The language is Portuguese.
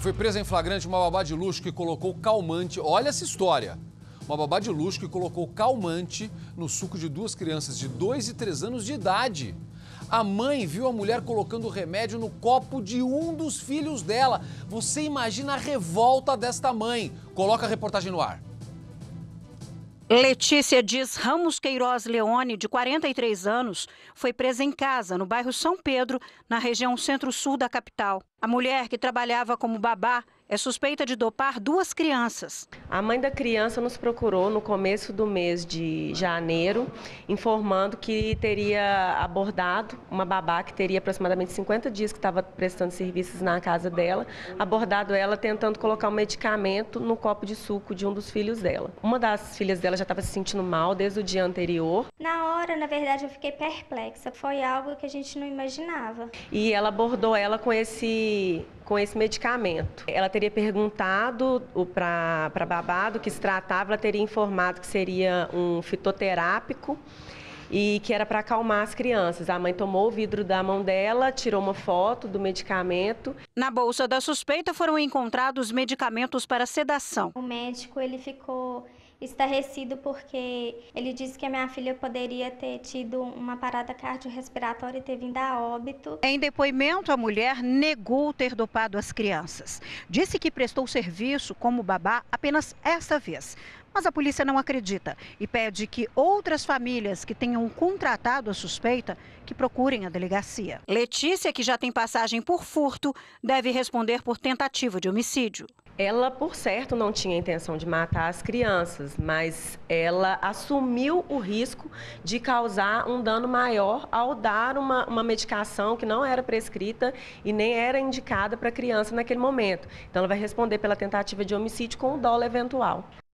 Foi presa em flagrante uma babá de luxo que colocou calmante. Olha essa história. Uma babá de luxo que colocou calmante no suco de duas crianças de 2 e 3 anos de idade. A mãe viu a mulher colocando o remédio no copo de um dos filhos dela. Você imagina a revolta desta mãe. Coloca a reportagem no ar. Letícia Dias Ramos Queiroz Leone, de 43 anos, foi presa em casa, no bairro São Pedro, na região centro-sul da capital. A mulher, que trabalhava como babá, é suspeita de dopar 2 crianças. A mãe da criança nos procurou no começo do mês de janeiro, informando que teria abordado uma babá que teria aproximadamente 50 dias que estava prestando serviços na casa dela, abordado ela tentando colocar um medicamento no copo de suco de um dos filhos dela. Uma das filhas dela já estava se sentindo mal desde o dia anterior. Na hora, na verdade, eu fiquei perplexa. Foi algo que a gente não imaginava. E ela abordou ela com esse medicamento. Ela teria perguntado para a babá do que se tratava, ela teria informado que seria um fitoterápico e que era para acalmar as crianças. A mãe tomou o vidro da mão dela, tirou uma foto do medicamento. Na bolsa da suspeita foram encontrados medicamentos para sedação. O médico ele ficou estarrecido porque ele disse que a minha filha poderia ter tido uma parada cardiorrespiratória e ter vindo a óbito. Em depoimento, a mulher negou ter dopado as crianças. Disse que prestou serviço como babá apenas esta vez. Mas a polícia não acredita e pede que outras famílias que tenham contratado a suspeita que procurem a delegacia. Letícia, que já tem passagem por furto, deve responder por tentativa de homicídio. Ela, por certo, não tinha intenção de matar as crianças, mas ela assumiu o risco de causar um dano maior ao dar uma medicação que não era prescrita e nem era indicada para a criança naquele momento. Então, ela vai responder pela tentativa de homicídio com o dolo eventual.